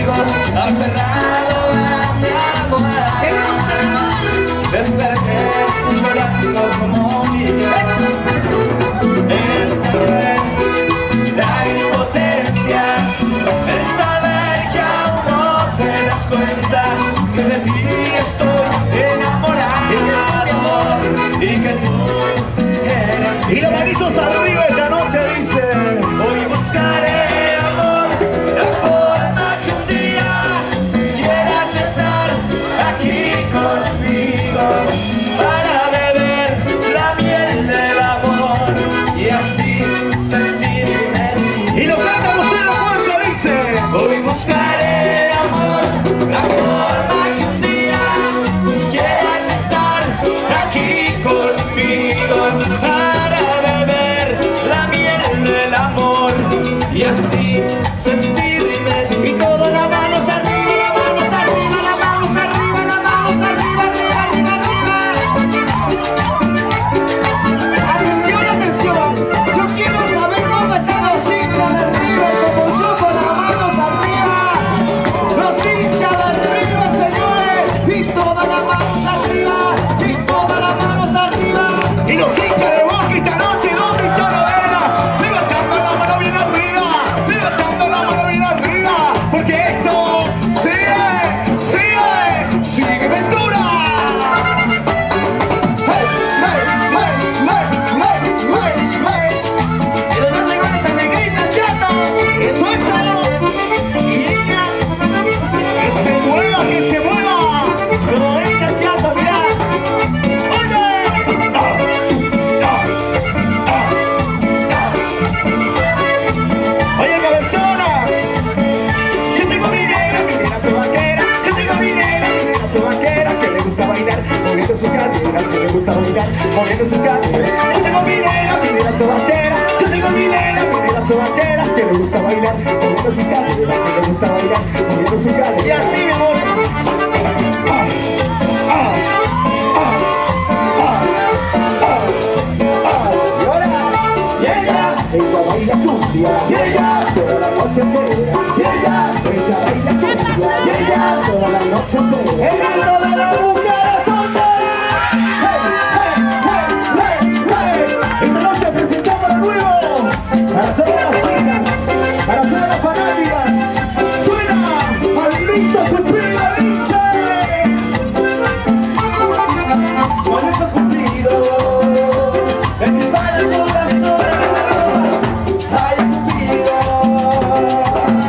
contigo, aferrado a mi almohada. Desperté llorando como un niño. Eres tan cruel, la impotencia, el saber que aún no te das cuenta que de ti estoy enamorado, y que tú eres mi. Y los manitos arriba esta noche dice: hoy buscaré amor, la forma que un día quieras estar aquí conmigo, para beber la miel del amor y así sentirme vivo. y lo canta Gustavo Fuerte, dice: hoy buscaré amor, la forma que un día quieras estar aquí conmigo, para beber la miel del amor y así sentirme vivo. y todas las manos arriba, las manos arriba, las manos arriba, las manos arriba, arriba, arriba, arriba. Atención, atención, yo quiero saber cómo están los hinchas del River como yo con las manos arriba. Los hinchas del River, señores, y todas las manos arriba, y todas las manos arriba. Y los hinchas de Boca esta noche, ¿dónde está la vela? Levantando la mano bien arriba, levantando la mano bien arriba, porque esto sigue Ventura. Hey, hey, hey, hey, hey, hey, hey. El dolor de goles se me grita, chato. Eso, y ella, que se mueva, que se mueva. Como esta, chato, mirá. Oye, cabezona, yo tengo mi negra sobaquera, yo tengo mi negra sobaquera, que le gusta bailar, moviendo su cadera, que le gusta bailar, moviendo su cadera. Yo tengo mi negra sobaquera, yo tengo mi negra sobaquera, que le gusta bailar, moviendo su cadera, que le gusta bailar, moviendo su cadera. Y así, mi amor. Y ahora, y ella baila cumbia, y ella toda la noche entera, y ella baila cumbia, y ella toda la noche entera. El grito de la mujer soltera. Hey, hey, hey, hey, hey. Esta noche presentamos de nuevo para todas las chicas, para todas las fanáticas. Suena Maldito Cupido, dice. Momento cumplido, en mi mano el corazón me roba. Ay, Cupido,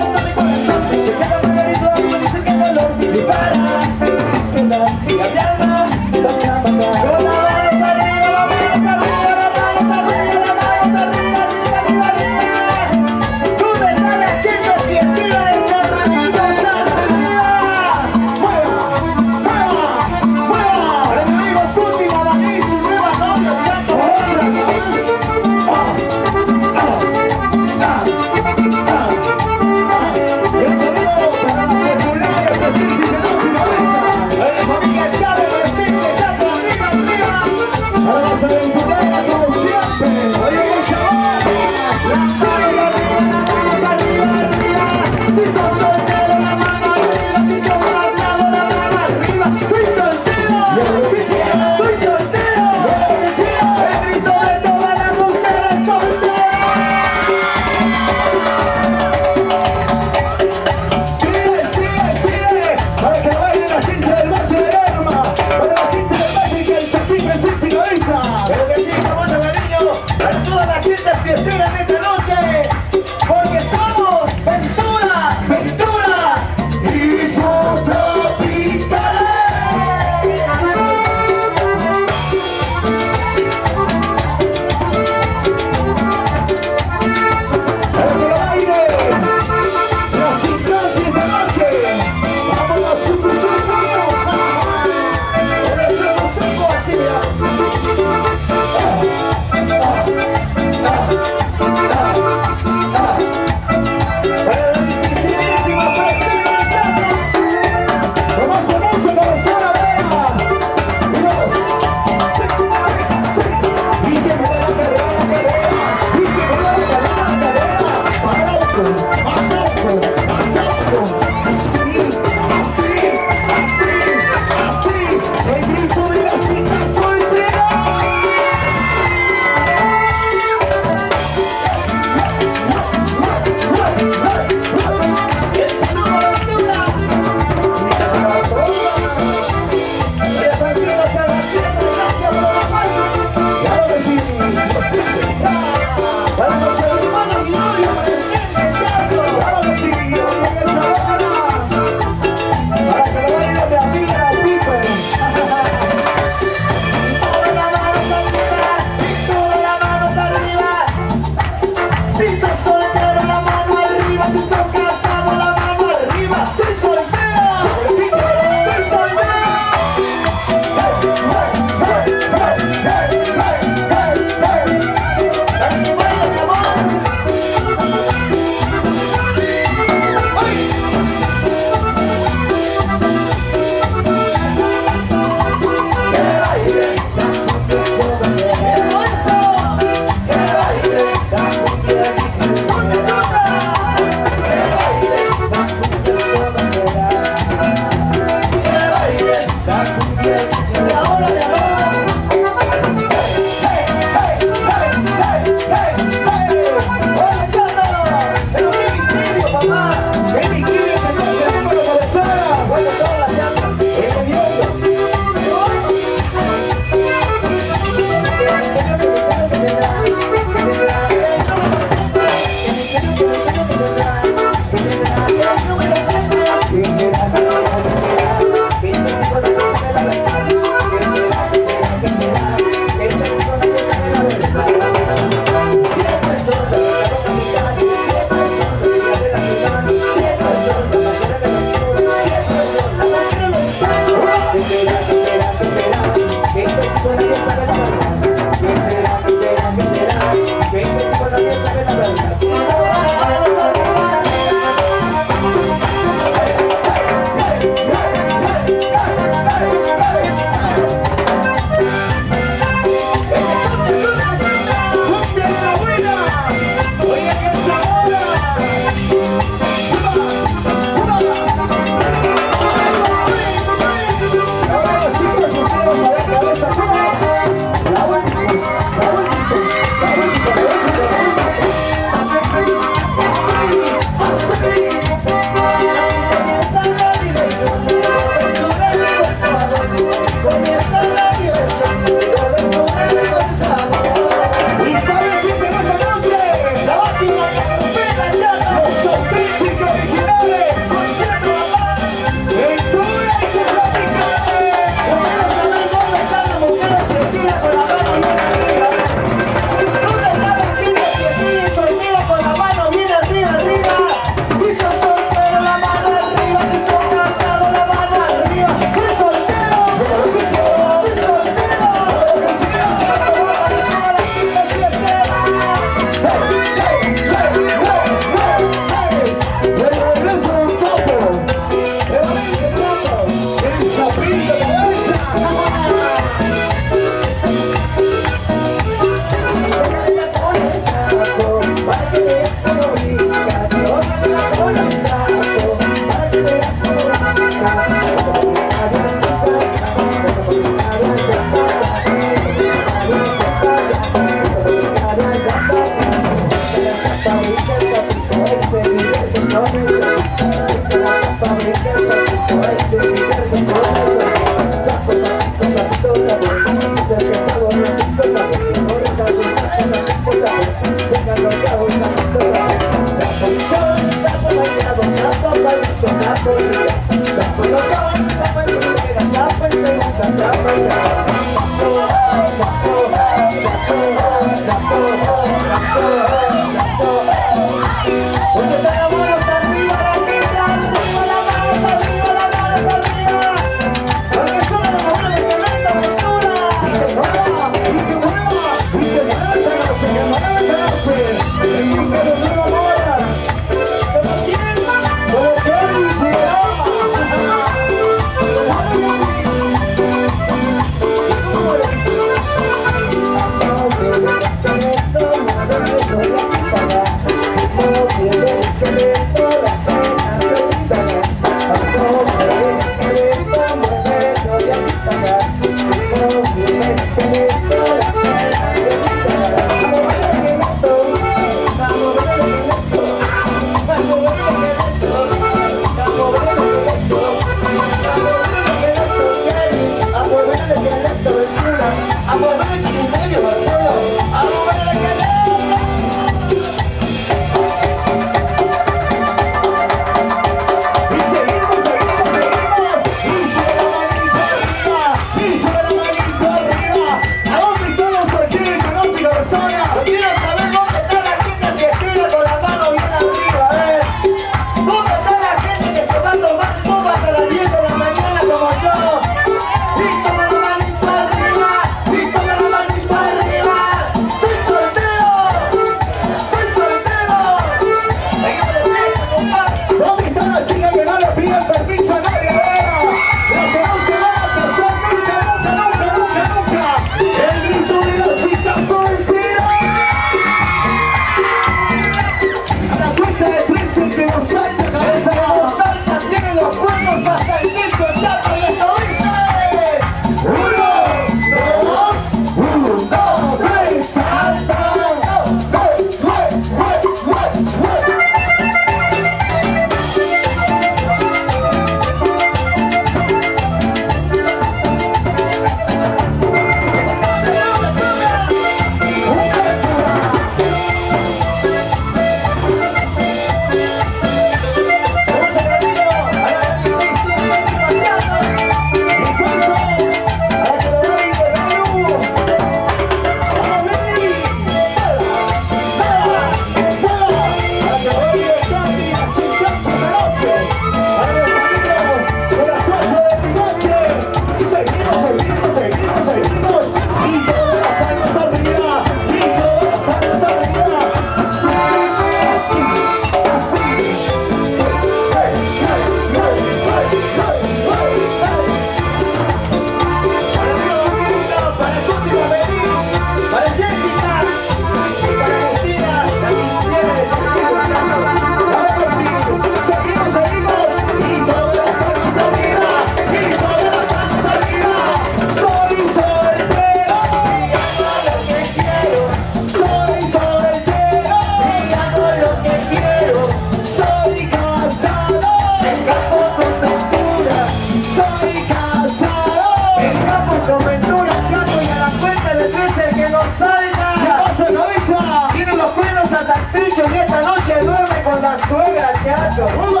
muchachos.